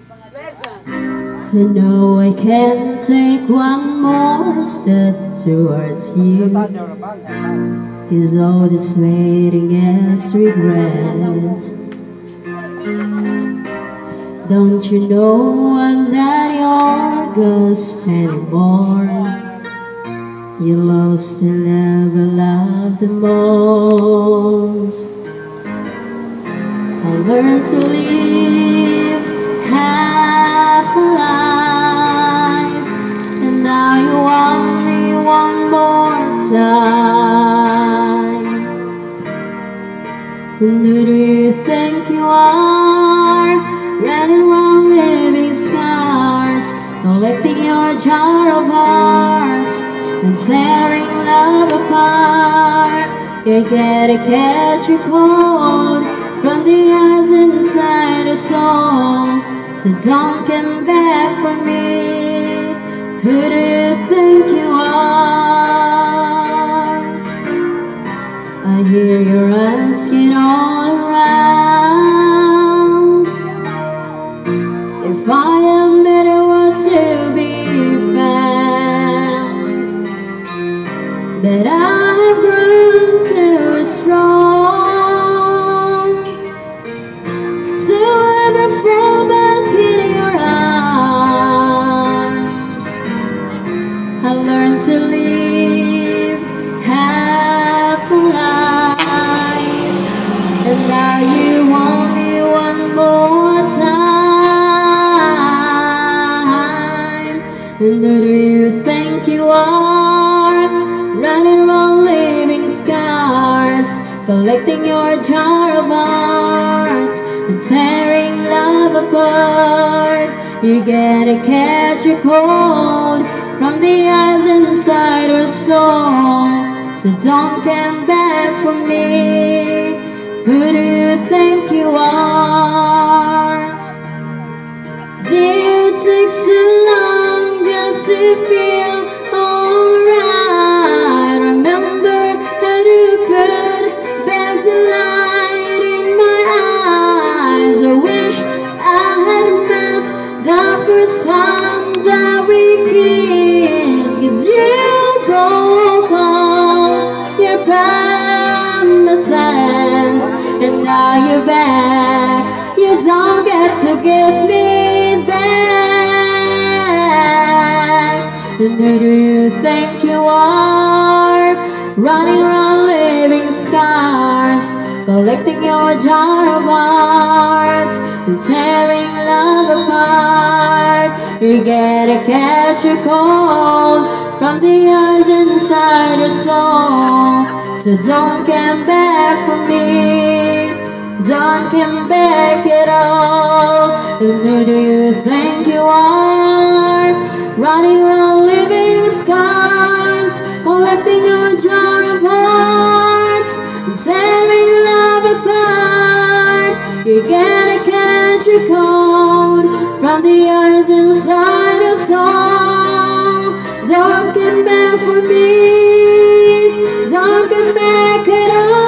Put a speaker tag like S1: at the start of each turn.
S1: I know I can't take one more step towards you, 'cause all this waiting is regret. Don't you know I'm not your ghost anymore? You lost the love I loved the most. I learned to live half a life, and now you want me one more time. And who do you think you are, running around leaving scars, collecting your jar of hearts and tearing love apart? You're gonna catch your cold from the eyes inside the soul, so don't come back for me. Who do you think you are? I hear you're asking all around if I am better or to be found, but I've grown too strong to ever fall back in your arms. I learned to live half a life, and now you want me one more time. And who do you think you are, running around leaving scars, collecting your jar of hearts and tearing love apart? You're gonna catch a cold from the eyes inside your soul, so don't come back for me. Who do you think you are? Did it take so long just to feel alright? Remember how to put back the light in my eyes. I wish I had missed the first time that we kissed, 'cause you broke all your promises, and now you're back. You don't get to give me back. And who do you think you are, running around leaving scars, collecting your jar of hearts and tearing love apart? You're gonna catch a cold from the eyes inside your soul, so don't come back for me. Don't come back at all. And who do you think you are, running around leaving scars, collecting your jar of hearts and tearing love apart? You're gonna catch your cold from the eyes inside your soul. Don't come back for me. Don't come back at all.